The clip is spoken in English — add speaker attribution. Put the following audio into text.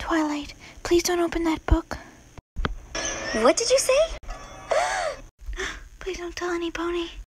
Speaker 1: Twilight, please don't open that book.
Speaker 2: What did you say?
Speaker 1: Please don't tell any pony.